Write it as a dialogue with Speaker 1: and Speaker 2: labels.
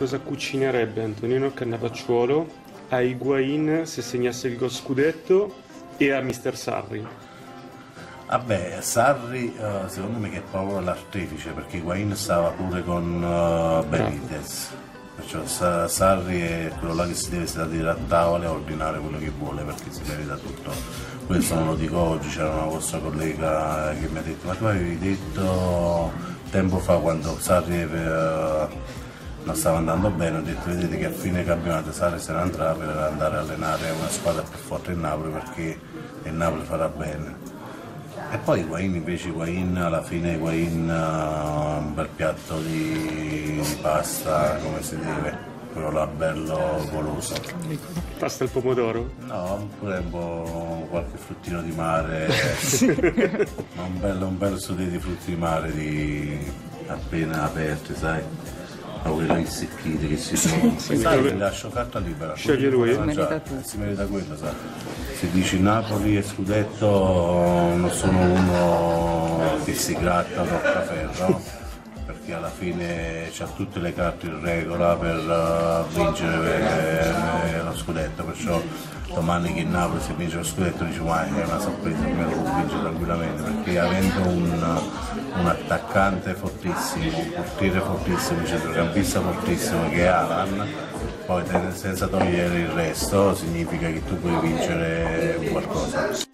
Speaker 1: Cosa cucinerebbe Antonino Cannavacciuolo a Higuaín se segnasse il gol scudetto e a Mister Sarri?
Speaker 2: Vabbè, Sarri secondo me che è proprio l'artefice, perché Higuaín stava pure con Benitez, perciò Sarri è quello là che si deve sedere a tavola e ordinare quello che vuole, perché si merita tutto. Questo non lo dico oggi, c'era una vostra collega che mi ha detto: ma tu avevi detto tempo fa, quando Sarri non stava andando bene, ho detto: vedete che a fine campionato Sarri se ne andrà per andare a allenare una squadra più forte in Napoli, perché il Napoli farà bene. E poi Higuaín invece, alla fine un bel piatto di pasta come si deve, quello là bello goloso.
Speaker 1: Pasta al pomodoro?
Speaker 2: No, oppure un po' qualche fruttino di mare, un bel sudè di frutti di mare appena aperti, sai? Quelli insecchiti che si sono. Sai, li lascio carta libera.
Speaker 1: Sceglie lui?
Speaker 2: Si merita quello, sai. Se dici Napoli e scudetto, non sono uno che si gratta toccaferro, perché alla fine c'ha tutte le carte in regola per vincere lo scudetto, perciò domani che il Napoli si vince lo scudetto dice: ma è una sorpresa, me lo può vincere tranquillamente, perché avendo un attaccante fortissimo, un portiere fortissimo, un centrocampista fortissimo che è Alan, poi senza togliere il resto, significa che tu puoi vincere qualcosa.